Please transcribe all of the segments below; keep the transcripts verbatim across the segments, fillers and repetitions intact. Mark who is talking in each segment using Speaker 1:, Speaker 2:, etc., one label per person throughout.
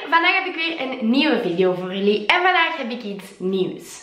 Speaker 1: vandaag heb ik weer een nieuwe video voor jullie en vandaag heb ik iets nieuws.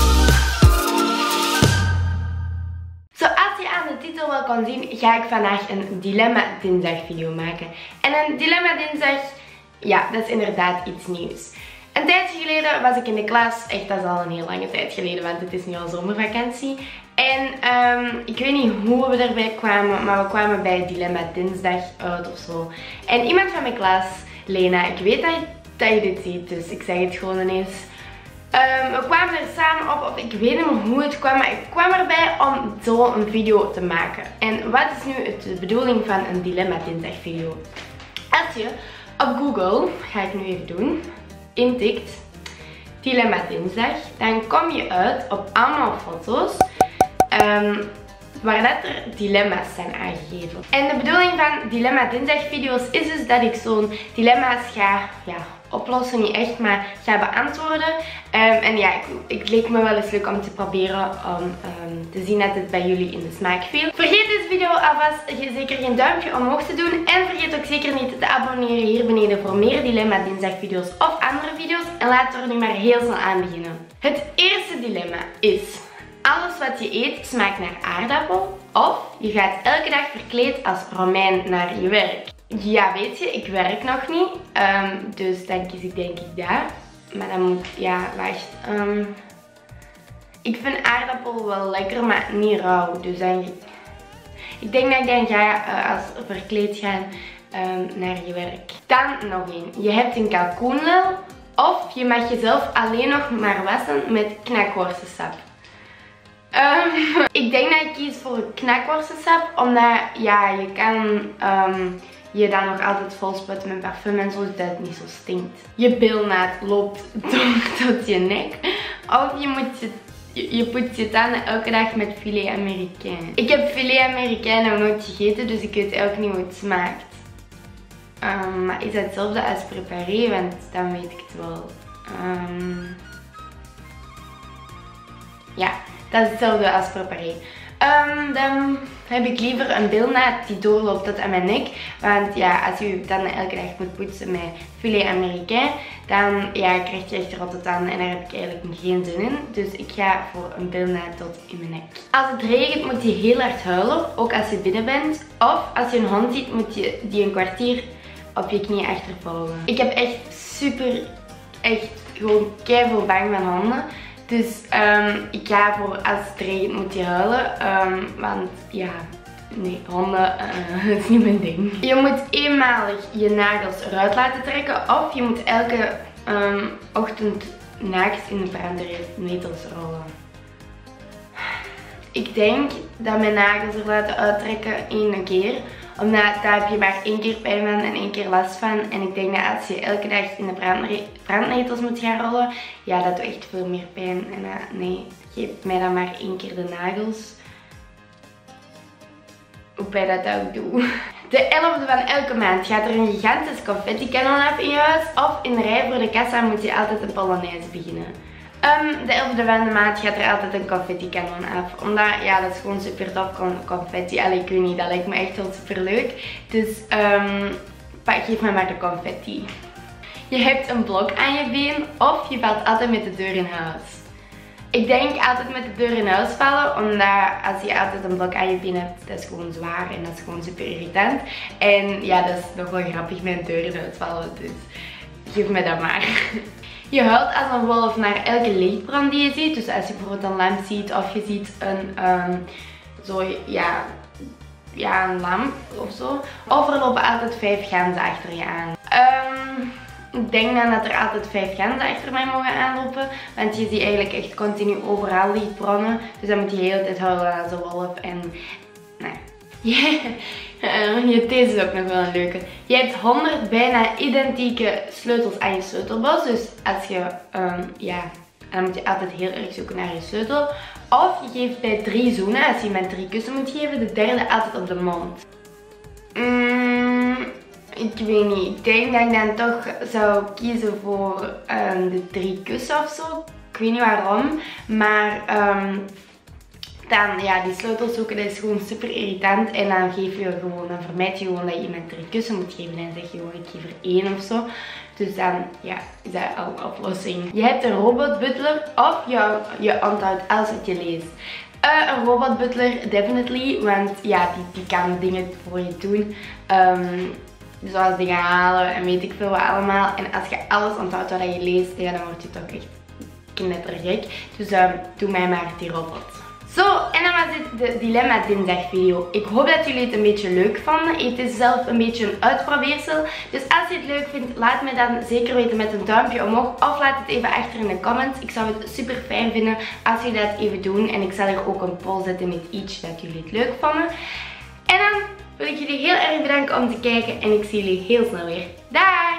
Speaker 1: Zoals je aan de titel wel kan zien, ga ik vandaag een Dilemma Dinsdag video maken. En een Dilemma Dinsdag, ja, dat is inderdaad iets nieuws. Een tijdje geleden was ik in de klas, echt dat is al een heel lange tijd geleden, want het is nu al zomervakantie. En um, ik weet niet hoe we erbij kwamen, maar we kwamen bij Dilemma Dinsdag uit of zo. En iemand van mijn klas, Lena, ik weet dat je, dat je dit ziet, dus ik zeg het gewoon ineens. Um, we kwamen er samen op, of ik weet niet meer hoe het kwam, maar ik kwam erbij om zo een video te maken. En wat is nu het, de bedoeling van een Dilemma Dinsdag video? Als je op Google, ga ik nu even doen, intikt Dilemma Dinsdag, dan kom je uit op allemaal foto's um, waar dat er dilemma's zijn aangegeven. En de bedoeling van Dilemma Dinsdag video's is dus dat ik zo'n dilemma's ga ja, oplossen, niet echt, maar ga beantwoorden. Um, en ja, ik, ik leek me wel eens leuk om te proberen om um, te zien dat het bij jullie in de smaak viel. Vergeet deze video alvast zeker geen duimpje omhoog te doen. En vergeet ook zeker niet te abonneren hier beneden voor meer Dilemma Dinsdag video's of andere video's. En laten we er nu maar heel snel aan beginnen. Het eerste dilemma is: alles wat je eet smaakt naar aardappel, of je gaat elke dag verkleed als Romein naar je werk. Ja, weet je, ik werk nog niet, um, dus dan kies ik denk ik daar. Maar dan moet, ja, wacht. Um, ik vind aardappel wel lekker, maar niet rauw. Dus dan, ik denk dat ik dan ga uh, als verkleed gaan um, naar je werk. Dan nog één. Je hebt een kalkoenlel, of je mag jezelf alleen nog maar wassen met knakworstensap. Um, ik denk dat ik kies voor knakworstensap, omdat ja, je kan um, je dan nog altijd vol spuiten met parfum en zo, zodat het niet zo stinkt. Je bilnaad loopt door tot je nek, of je moet je, je, je poetst je tanden elke dag met filet américain. Ik heb filet américain nog nooit gegeten, dus ik weet ook niet hoe het smaakt. Um, maar is dat hetzelfde als preparé, want dan weet ik het wel. Um, ja. Dat is hetzelfde als preparé. Um, dan heb ik liever een bilnaad die doorloopt tot aan mijn nek. Want ja, als je je tanden elke dag moet poetsen met filet américain, dan ja, krijg je echt rotte tanden en daar heb ik eigenlijk geen zin in. Dus ik ga voor een bilnaad tot in mijn nek. Als het regent moet je heel hard huilen, ook als je binnen bent. Of als je een hond ziet moet je die een kwartier op je knie achtervolgen. Ik heb echt super, echt gewoon keiveel bang van honden. Dus um, ik ga voor als het regent moet je huilen, um, want ja, nee, honden uh, is niet mijn ding. Je moet eenmalig je nagels eruit laten trekken, of je moet elke um, ochtend naakt in de brandnetels rollen. Ik denk dat mijn nagels er laten uittrekken één keer, omdat daar heb je maar één keer pijn van en één keer last van. En ik denk dat als je elke dag in de brandnetels moet gaan rollen, ja, dat doet echt veel meer pijn. En uh, nee, geef mij dan maar één keer de nagels. Hoe pijn dat ook doe. De elfde van elke maand gaat er een gigantisch confetti kanon af in je huis, of in de rij voor de kassa moet je altijd een polonaise beginnen. Um, de elfde van de maand gaat er altijd een confetti kanon af. Omdat, ja, dat is gewoon super tof confetti. Allee, ik weet niet, dat lijkt me echt wel super leuk. Dus, um, geef me maar de confetti. Je hebt een blok aan je been, of je valt altijd met de deur in huis. Ik denk altijd met de deur in huis vallen, omdat als je altijd een blok aan je been hebt, dat is gewoon zwaar en dat is gewoon super irritant. En ja, dat is nog wel grappig met een deur in huis vallen, dus geef me dat maar. Je huilt als een wolf naar elke lichtbrand die je ziet. Dus als je bijvoorbeeld een lamp ziet of je ziet een, um, zo, ja, ja, een lamp of zo. Of er lopen altijd vijf ganzen achter je aan. Um, ik denk dan dat er altijd vijf ganzen achter mij mogen aanlopen. Want je ziet eigenlijk echt continu overal lichtbronnen. Dus dan moet je de hele tijd huilen als een wolf. En nee. Yeah. Uh, deze is ook nog wel een leuke. Je hebt honderd bijna identieke sleutels aan je sleutelbos. Dus als je, um, ja, dan moet je altijd heel erg zoeken naar je sleutel. Of je geeft bij drie zoenen, als je iemand drie kussen moet geven, de derde altijd op de mond. Mm, ik weet niet. Ik denk dat ik dan toch zou kiezen voor um, de drie kussen of zo. Ik weet niet waarom. Maar um, dan ja, die sleutels zoeken, dat is gewoon super irritant. En dan geef je gewoon, dan vermijd je gewoon dat je iemand er een kussen moet geven. En zeg je gewoon, ik geef er één of zo. Dus dan ja, is dat al een oplossing. Je hebt een robotbutler of je, je onthoudt alles wat je leest. Uh, een robotbutler, definitely. Want ja, die, die kan dingen voor je doen. Um, zoals dingen halen en weet ik veel wat allemaal. En als je alles onthoudt wat je leest, ja, dan word je toch echt knettergek. Dus um, doe mij maar die robot. Zo, en dan was dit de Dilemma Dinsdag video. Ik hoop dat jullie het een beetje leuk vonden. Het is zelf een beetje een uitprobeersel. Dus als je het leuk vindt, laat me dan zeker weten met een duimpje omhoog. Of laat het even achter in de comments. Ik zou het super fijn vinden als jullie dat even doen. En ik zal er ook een poll zetten met iets dat jullie het leuk vonden. En dan wil ik jullie heel erg bedanken om te kijken. En ik zie jullie heel snel weer. Daag!